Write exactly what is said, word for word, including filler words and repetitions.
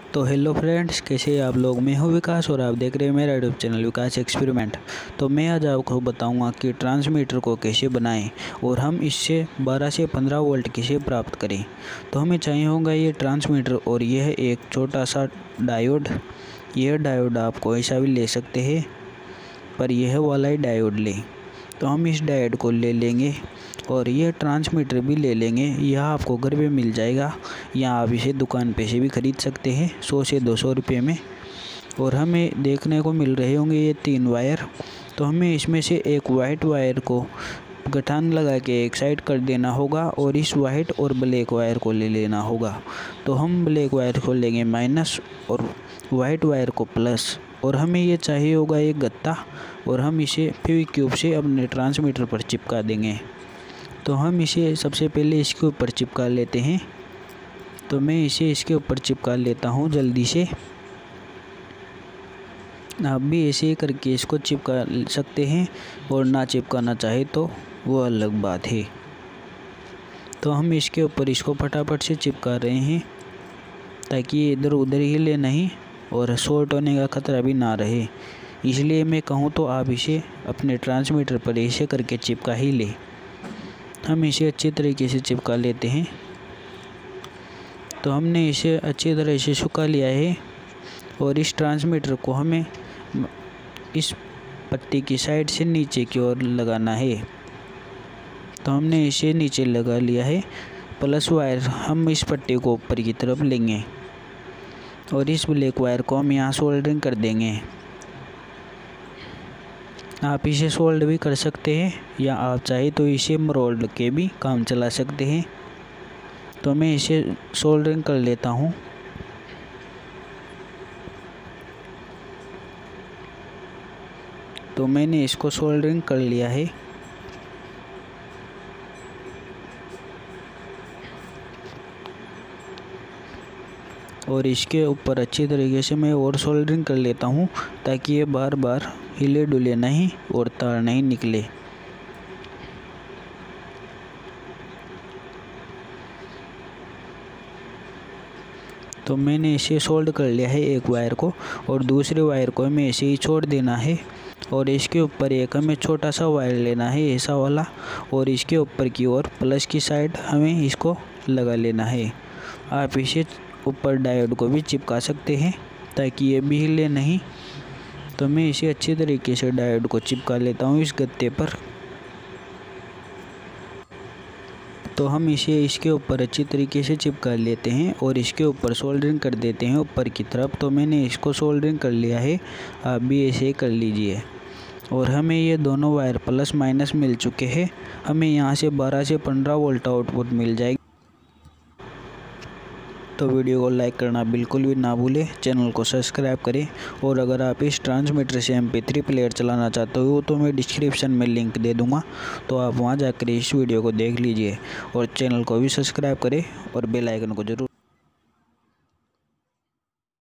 तो hello friends, कैसे हैं आप लोग। मैं हूं विकास और आप देख रहे हैं मेरा यूट्यूब चैनल विकास एक्सपेरिमेंट। तो मैं आज आपको बताऊंगा कि ट्रांसमीटर को कैसे बनाएं और हम इससे बारह से पंद्रह वोल्ट कैसे प्राप्त करें। तो हमें चाहिए होगा ये ट्रांसमीटर और यह एक छोटा सा डायोड। यह डायोड आप कोई सा भी ले सकते हैं, पर यह वाला ही डायोड लें। तो हम इस डायोड को ले लेंगे और ये ट्रांसमीटर भी ले लेंगे। यह आपको घर पे मिल जाएगा या आप इसे दुकान पे से भी ख़रीद सकते हैं सौ से दो सौ रुपये में। और हमें देखने को मिल रहे होंगे ये तीन वायर। तो हमें इसमें से एक वाइट वायर को गठान लगा के एक साइड कर देना होगा और इस वाइट और ब्लैक वायर को ले लेना होगा। तो हम ब्लैक वायर को लेंगे माइनस और वाइट वायर को प्लस। और हमें ये चाहिए होगा एक गत्ता और हम इसे फेविक्विक से अपने ट्रांसमीटर पर चिपका देंगे। तो हम इसे सबसे पहले इसके ऊपर चिपका लेते हैं। तो मैं इसे इसके ऊपर चिपका लेता हूँ जल्दी से। आप भी ऐसे करके इसको चिपका सकते हैं और ना चिपकाना चाहे तो वो अलग बात है। तो हम इसके ऊपर इसको फटाफट से चिपका रहे हैं ताकि ये इधर उधर हिले नहीं और शॉर्ट होने का ख़तरा भी ना रहे। इसलिए मैं कहूँ तो आप इसे अपने ट्रांसमीटर पर ऐसे करके चिपका ही ले। हम इसे अच्छी तरीके से चिपका लेते हैं। तो हमने इसे अच्छी तरह से सुखा लिया है और इस ट्रांसमीटर को हमें इस पट्टी की साइड से नीचे की ओर लगाना है। तो हमने इसे नीचे लगा लिया है। प्लस वायर हम इस पट्टी को ऊपर की तरफ लेंगे और इस ब्लैक वायर को हम यहाँ सोल्डरिंग कर देंगे। आप इसे सोल्ड भी कर सकते हैं या आप चाहे तो इसे मरोड़ के भी काम चला सकते हैं। तो मैं इसे सोल्डरिंग कर लेता हूँ। तो मैंने इसको सोल्डरिंग कर लिया है। और इसके ऊपर अच्छी तरीके से मैं और सोल्डरिंग कर लेता हूँ ताकि ये बार बार हिले डुले नहीं और तार नहीं निकले। तो मैंने इसे सोल्ड कर लिया है एक वायर को और दूसरे वायर को हमें ऐसे ही छोड़ देना है। और इसके ऊपर एक हमें छोटा सा वायर लेना है ऐसा वाला और इसके ऊपर की ओर प्लस की साइड हमें इसको लगा लेना है। आप इसे ऊपर डायोड को भी चिपका सकते हैं ताकि ये भी हिले नहीं। तो मैं इसे अच्छी तरीके से डायोड को चिपका लेता हूँ इस गत्ते पर। तो हम इसे इसके ऊपर अच्छी तरीके से चिपका लेते हैं और इसके ऊपर सोल्डरिंग कर देते हैं ऊपर की तरफ। तो मैंने इसको सोल्डरिंग कर लिया है, आप भी ऐसे ही कर लीजिए। और हमें ये दोनों वायर प्लस माइनस मिल चुके हैं। हमें यहाँ से बारह से पंद्रह वोल्ट आउटपुट मिल जाएगी। तो वीडियो को लाइक करना बिल्कुल भी ना भूलें, चैनल को सब्सक्राइब करें। और अगर आप इस ट्रांसमीटर से एम पी थ्री प्लेयर चलाना चाहते हो तो मैं डिस्क्रिप्शन में लिंक दे दूंगा, तो आप वहां जाकर इस वीडियो को देख लीजिए। और चैनल को भी सब्सक्राइब करें और बेल आइकन को जरूर